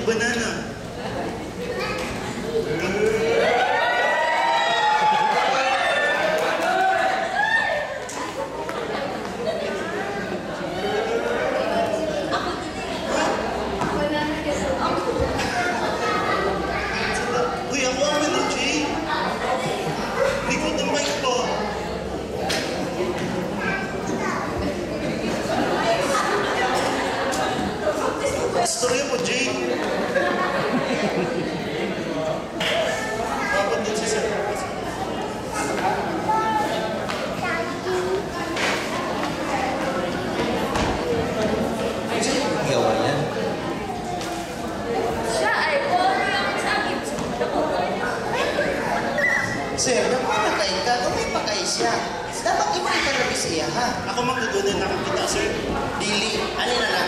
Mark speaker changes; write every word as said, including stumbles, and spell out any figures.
Speaker 1: banana. Uy, ako ang Menuchi. Likod ng mic po. Storya mo, Jay. Dapat din si Sir.
Speaker 2: Gawa yan.
Speaker 3: Siya ay pumiyang sa akin.
Speaker 2: Sir, napakatay ka. Gawin pa kayo siya. Dapat iba itarabis siya, ha?
Speaker 1: Ako magdudunan nakakita, sir.
Speaker 2: Dili, alin na lang.